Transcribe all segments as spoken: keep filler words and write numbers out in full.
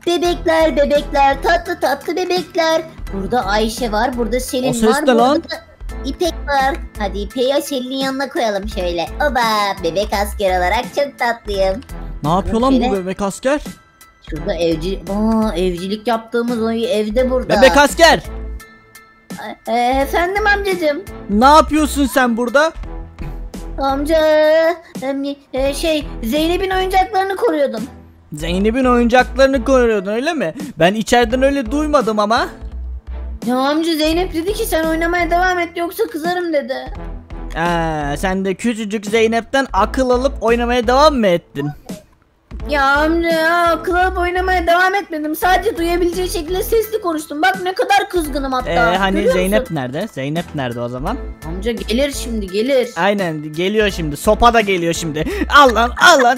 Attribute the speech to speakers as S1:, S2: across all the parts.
S1: Bebekler bebekler tatlı tatlı bebekler. Burada Ayşe var, burada Selin
S2: O ses
S1: var,
S2: ne
S1: burada
S2: lan?
S1: da İpek var. Hadi İpek'i Selin'in yanına koyalım şöyle. Oba, bebek asker olarak çok tatlıyım.
S2: Ne yapıyor lan
S1: Şöyle.
S2: bu bebek asker?
S1: Şurada evci, aa, evcilik yaptığımız o evde burada.
S2: Bebek asker!
S1: E, efendim amcacığım.
S2: Ne yapıyorsun sen burada?
S1: Amca e, şey Zeynep'in oyuncaklarını koruyordum.
S2: Zeynep'in oyuncaklarını koruyordun öyle mi? Ben içeriden öyle duymadım ama.
S1: Ya amca Zeynep dedi ki sen oynamaya devam et yoksa kızarım dedi.
S2: Ee, sen de küçücük Zeynep'ten akıl alıp oynamaya devam mı ettin?
S1: Ya amca ya club oynamaya devam etmedim. Sadece duyabileceği şekilde sesli konuştum. Bak ne kadar kızgınım hatta.
S2: Ee, hani
S1: Görüyor
S2: Zeynep
S1: musun?
S2: nerede? Zeynep nerede o zaman?
S1: Amca gelir şimdi gelir.
S2: Aynen geliyor şimdi. Sopa da geliyor şimdi. Al lan al lan.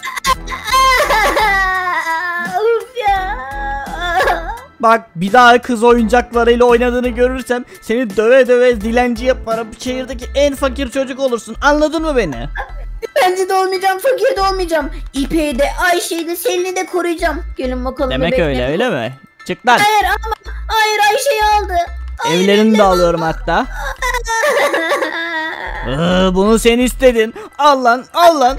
S1: Uf ya.
S2: Bak bir daha kız oyuncaklarıyla oynadığını görürsem seni döve döve dilenci yaparım. Şehirdeki en fakir çocuk olursun. Anladın mı beni?
S1: Bence de olmayacağım, fakir de olmayacağım. İpek'i de, Ayşe'yi de, Selin'i de koruyacağım. Gelin bakalım.
S2: Demek
S1: bebekler.
S2: öyle öyle mi? Çık lan.
S1: Hayır ama hayır Ayşe'yi aldı. Hayır,
S2: Evlerini de alıyorum hatta. Iı, bunu sen istedin. Al lan al lan.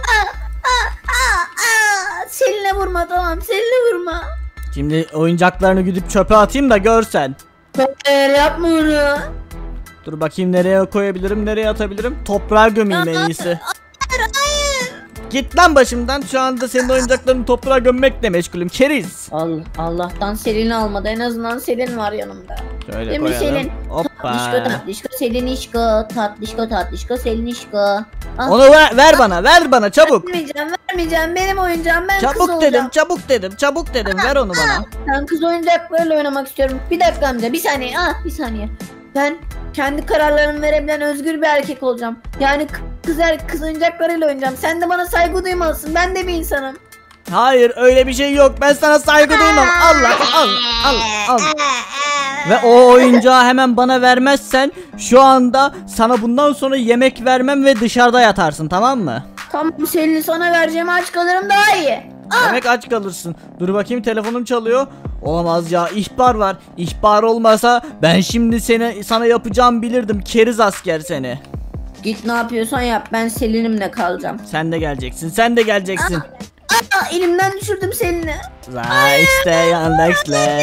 S1: Selin'e vurma, tamam Selin'e vurma.
S2: Şimdi oyuncaklarını gidip çöpe atayım da görsen.
S1: Hayır yapma onu.
S2: Dur bakayım nereye koyabilirim, nereye atabilirim? Toprağa gömeyim en iyisi.
S1: Hayır hayır.
S2: Git lan başımdan. Şu anda senin oyuncaklarını toprağa gömmekle meşgulüm. Keriz.
S1: Allah, Allah'tan Selin'i almadı. En azından Selin var yanımda.
S2: Şöyle
S1: Değil mi
S2: koyalım.
S1: Selin?
S2: Hoppa.
S1: Tatlışko tatlışko Selinişko. Tatlışko tatlışko Selinişko. Ah,
S2: Onu ver, ver bana, ver bana çabuk.
S1: vermeyeceğim vermeyeceğim. Benim oyuncağım, ben kız
S2: Çabuk
S1: olacağım.
S2: dedim, çabuk dedim, çabuk dedim. Ver onu bana.
S1: Ben kız oyuncaklarıyla oynamak istiyorum. Bir dakika amca, bir saniye. Ah, bir saniye. Ben kendi kararlarımı verebilen özgür bir erkek olacağım. Yani k- kız er kız oyuncaklarıyla oynayacağım. Sen de bana saygı duymalısın. Ben de bir insanım.
S2: Hayır, öyle bir şey yok. Ben sana saygı duymam. Al lan, al, al, al. Ve o oyuncağı hemen bana vermezsen şu anda sana bundan sonra yemek vermem ve dışarıda yatarsın, tamam mı?
S1: Tamam, Selin'i sana vereceğim, aç kalırım daha iyi.
S2: Demek aç kalırsın. Dur bakayım, telefonum çalıyor. Olamaz ya, ihbar var. İhbar olmasa ben şimdi seni sana yapacağım bilirdim. Keriz asker seni.
S1: Git ne yapıyorsan yap, ben Selin'imle kalacağım.
S2: Sen de geleceksin. Sen de geleceksin.
S1: Aa, elimden düşürdüm Selin'i.
S2: Za işte yandeksle.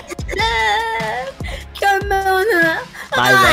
S1: Gömme onu.
S2: Bay bay.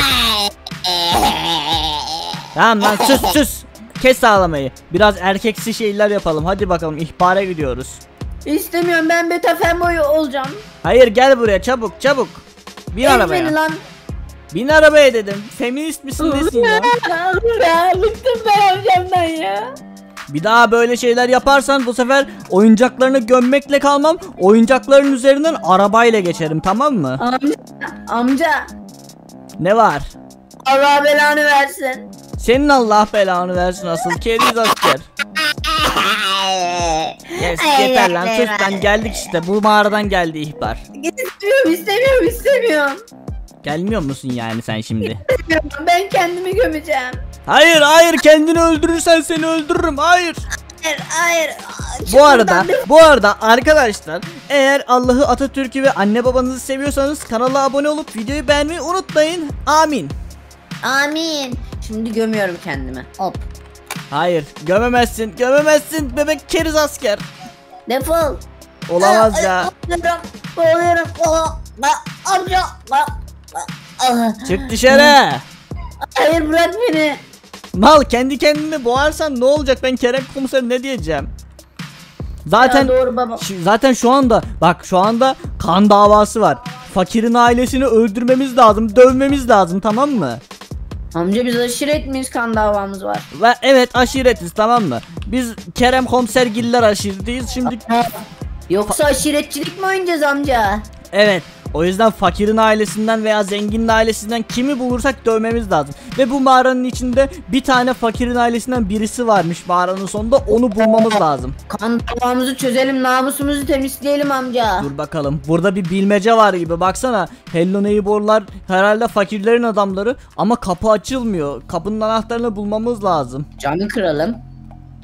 S2: Tamam lan, sus sus. Kes ağlamayı. Biraz erkeksi şeyler yapalım. Hadi bakalım, ihbara gidiyoruz.
S1: İstemiyorum, ben beta fanboy olacağım.
S2: Hayır, gel buraya çabuk çabuk. Bin
S1: Ez
S2: arabaya.
S1: beni lan.
S2: Bin arabaya dedim. Feminist misin nesin ya?
S1: Ya bıktım ben amcamdan ya.
S2: Bir daha böyle şeyler yaparsan bu sefer oyuncaklarını gömmekle kalmam. Oyuncakların üzerinden arabayla geçerim, tamam mı?
S1: Amca, amca.
S2: Ne var?
S1: Allah belanı versin.
S2: Senin Allah belanı versin asıl keriz asker. Yes, yeter lan, sus lan, geldik işte, bu mağaradan geldi ihbar.
S1: İstemiyorum, istemiyorum, istemiyorum.
S2: Gelmiyor musun yani sen şimdi?
S1: Ben kendimi gömeceğim.
S2: Hayır hayır, kendini öldürürsen seni öldürürüm, hayır.
S1: Hayır, hayır.
S2: Bu arada bu arada arkadaşlar, eğer Allah'ı, Atatürk'ü ve anne babanızı seviyorsanız kanala abone olup videoyu beğenmeyi unutmayın. Amin.
S1: Amin. Şimdi gömüyorum kendimi. Hop.
S2: Hayır, gömemezsin gömemezsin bebek keriz asker.
S1: Defol.
S2: Olamaz ya.
S1: Boğuluyorum. Boğuluyorum. Aa, amca. Aa, aa.
S2: Çık dışarı.
S1: Hayır, bırak beni.
S2: Mal, kendi kendini boğarsan ne olacak, ben Kerem komiser ne diyeceğim? Zaten
S1: Ya doğru baba.
S2: şu- zaten şu anda bak, şu anda kan davası var. Fakirin ailesini öldürmemiz lazım, dövmemiz lazım, tamam mı?
S1: Amca biz aşiret miyiz, kan davamız var.
S2: Ve evet, aşiretiz, tamam mı? Biz Kerem komiser giller aşiretiyiz şimdi.
S1: Yoksa aşiretçilik mi oynayacağız amca?
S2: Evet, o yüzden fakirin ailesinden veya zenginin ailesinden kimi bulursak dövmemiz lazım. Ve bu mağaranın içinde bir tane fakirin ailesinden birisi varmış mağaranın sonunda, onu bulmamız lazım.
S1: Kan davamızı çözelim, namusumuzu temizleyelim amca.
S2: Dur bakalım, burada bir bilmece var gibi, baksana. Hello Neighbor'lar herhalde fakirlerin adamları ama kapı açılmıyor. Kapının anahtarını bulmamız lazım.
S1: Camı kıralım.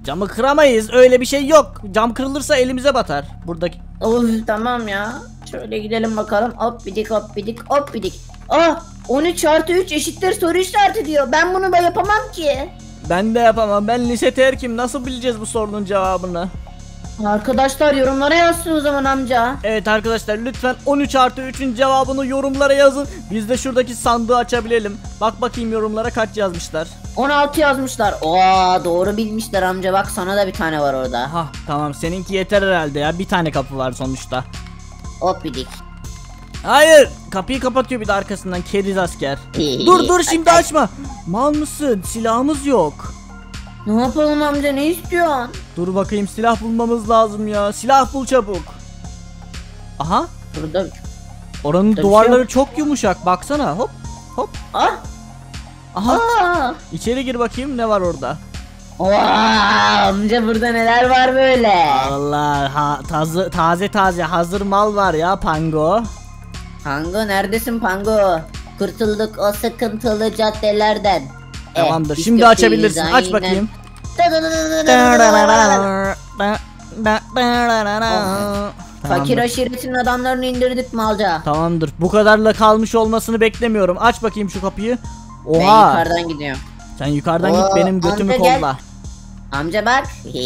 S2: Camı kıramayız. Öyle bir şey yok. Cam kırılırsa elimize batar. Buradaki.
S1: Of tamam ya. Şöyle gidelim bakalım. Hop bidik hop bidik hop bidik. Ah on üç artı üç eşittir soru işareti diyor. Ben bunu ben yapamam ki.
S2: Ben de yapamam. Ben lise terkim. Nasıl bileceğiz bu sorunun cevabını?
S1: Arkadaşlar yorumlara yazsın o zaman amca.
S2: Evet arkadaşlar lütfen on üç artı üçün cevabını yorumlara yazın. Biz de şuradaki sandığı açabilelim. Bak bakayım yorumlara kaç yazmışlar.
S1: on altı yazmışlar. Oo doğru bilmişler amca, bak sana da bir tane var orada.
S2: Hah tamam, seninki yeter herhalde ya. Bir tane kapı var sonuçta.
S1: Hop bidik.
S2: Hayır, kapıyı kapatıyor bir de arkasından keriz asker. Dur dur şimdi açma. Mal mısın? Silahımız yok.
S1: Ne yapalım amca, ne istiyorsun?
S2: Dur bakayım, silah bulmamız lazım ya. Silah bul çabuk. Aha.
S1: Burada.
S2: Oranın
S1: Burada bir
S2: duvarları
S1: şey yok.
S2: çok yumuşak. Baksana. Hop hop.
S1: Ah.
S2: Aha.
S1: Aa.
S2: İçeri gir bakayım, ne var orada?
S1: Vaa, amca burada neler var böyle?
S2: Allah, ha, taze taze taze hazır mal var ya Pango.
S1: Pango neredesin Pango? Kurtulduk o sıkıntılı caddelerden.
S2: Tamamdır.
S1: Eh,
S2: Şimdi
S1: biz
S2: açabilirsin.
S1: kötüyüz,
S2: Aç
S1: aynen.
S2: bakayım.
S1: Fakir aşiretinin adamlarını indirdik malca.
S2: Tamamdır. Bu kadarla kalmış olmasını beklemiyorum. Aç bakayım şu kapıyı.
S1: Ben
S2: Oha.
S1: yukarıdan gidiyorum.
S2: Sen yukarıdan
S1: Oo,
S2: git, benim götümü
S1: amca gel.
S2: kolla.
S1: Amca bak.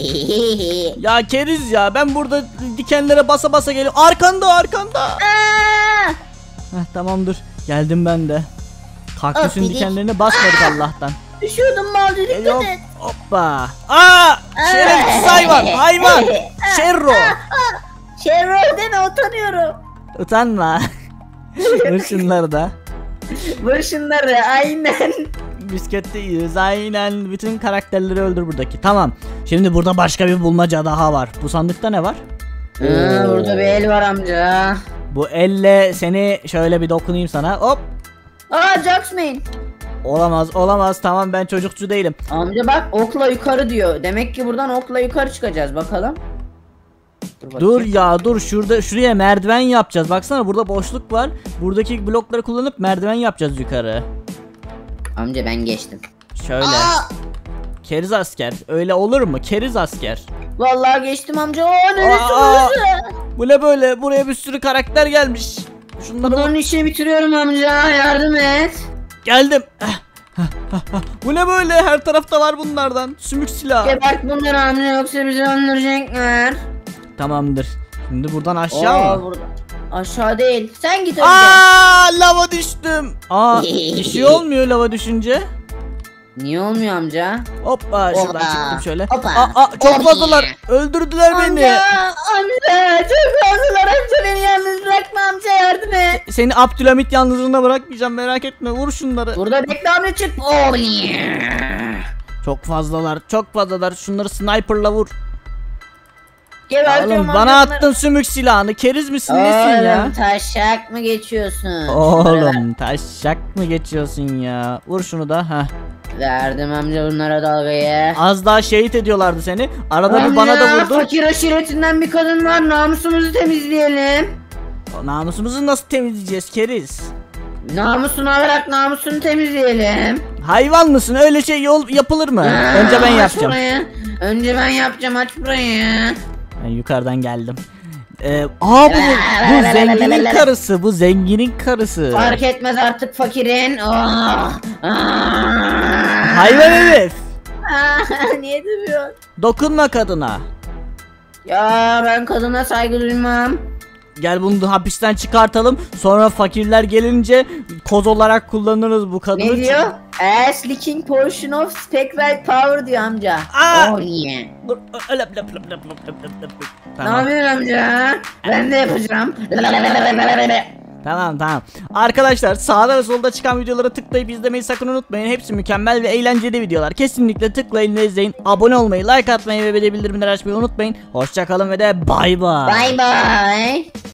S2: Ya keriz ya, ben burada dikenlere basa basa geliyorum. Arkanda arkanda.
S1: Aa!
S2: Heh, tamamdır. Geldim ben de. Kaktüsün
S1: Afidik.
S2: dikenlerine basmadık Allah'tan.
S1: Düşüyordum malca, dikkat
S2: Geliyorum.
S1: et.
S2: Hoppa. Aa! Şerefsiz hayvan. Hayvan. Şerro.
S1: Şerro deme, utanıyorum.
S2: Utanma. Vur şunları da.
S1: Vur şunları aynen.
S2: Biz kötüyüz aynen. Bütün karakterleri öldür buradaki. Tamam. Şimdi burada başka bir bulmaca daha var. Bu sandıkta ne var?
S1: Aa, burada bir el var amca.
S2: Bu elle seni şöyle bir dokunayım sana. Hop.
S1: Aa Jaxman.
S2: Olamaz olamaz, tamam ben çocukçu değilim.
S1: Amca bak, okla yukarı diyor. Demek ki buradan okla yukarı çıkacağız, bakalım. Dur,
S2: Dur
S1: bakayım.
S2: ya dur, şurada şuraya merdiven yapacağız. Baksana burada boşluk var. Buradaki blokları kullanıp merdiven yapacağız yukarı.
S1: Amca ben geçtim.
S2: Şöyle.
S1: Aa!
S2: Keriz asker. Öyle olur mu? Keriz asker.
S1: Vallahi geçtim amca. Oo neresi
S2: Aa!
S1: burası?
S2: Bu ne böyle? Buraya bir sürü karakter gelmiş. Şunları
S1: Bunların işini bitiriyorum amca, yardım et.
S2: geldim. Bu ne böyle? Her tarafta var bunlardan. Sümük silah.
S1: Gebert bunları amca, yoksa bizi öldürecekler.
S2: Tamamdır. Şimdi buradan aşağı
S1: Aa,
S2: mı?
S1: burada. Aşağı değil. Sen git önce.
S2: Aa, lava düştüm. Aa, bir şey olmuyor lava düşünce.
S1: Niye olmuyor amca?
S2: Hoppa, şuradan
S1: Hoppa.
S2: çıktım şöyle.
S1: Hoppa.
S2: Aa, aa, çok
S1: Hoppa.
S2: fazlalar. Öldürdüler beni.
S1: Amca, amca çok fazlalar amca, beni yalnız bırakma amca, yardım et.
S2: Seni Abdülhamit yalnızlığına bırakmayacağım, merak etme. Vur şunları.
S1: Burada bekle amca, çık. Oh yeah.
S2: Çok fazlalar, çok fazlalar. Şunları sniperla vur.
S1: Gebertiyorum
S2: Oğlum
S1: amca
S2: bana
S1: bunları.
S2: attın sümük silahını. Keriz misin nesin ya?
S1: Oğlum taşak mı geçiyorsun?
S2: Oğlum taşak mı geçiyorsun ya? Vur şunu da. Heh.
S1: Verdim amca bunlara dalgayı.
S2: Az daha şehit ediyorlardı seni. Arada bir
S1: Amca,
S2: bana da vurdun.
S1: fakir aşiretinden bir kadın var, namusumuzu temizleyelim.
S2: Namusumuzu nasıl temizleyeceğiz keriz?
S1: Namusunu alarak namusunu temizleyelim.
S2: Hayvan mısın? Öyle şey yol yapılır mı? Önce ben
S1: Aa, aç
S2: yapacağım.
S1: burayı. Önce ben yapacağım, aç burayı.
S2: Ben yukarıdan geldim. Ee, aa bu, bu zenginin karısı. Bu zenginin karısı.
S1: Fark etmez artık fakirin. Oh. Aa.
S2: Hayvan herif.
S1: Aa, niye dövüyorsun?
S2: Dokunma kadına.
S1: Ya ben kadına saygı duymam.
S2: Gel bunu da hapisten çıkartalım. Sonra fakirler gelince koz olarak kullanırız bu kadını.
S1: Ne diyor? Ass licking portion of spectral power diyor amca.
S2: Aa!
S1: Oh yeah.
S2: Dur, öp, öp, öp, öp, öp, öp, öp, öp.
S1: Ne
S2: Tamam.
S1: yapıyorsun amca? Ben de yapacağım.
S2: Tamam tamam. Arkadaşlar sağda ve solda çıkan videolara tıklayıp izlemeyi sakın unutmayın. Hepsi mükemmel ve eğlenceli videolar. Kesinlikle tıklayın ve izleyin. Abone olmayı, like atmayı ve bildirimleri açmayı unutmayın. Hoşça kalın ve de bay bay.
S1: Bye bye.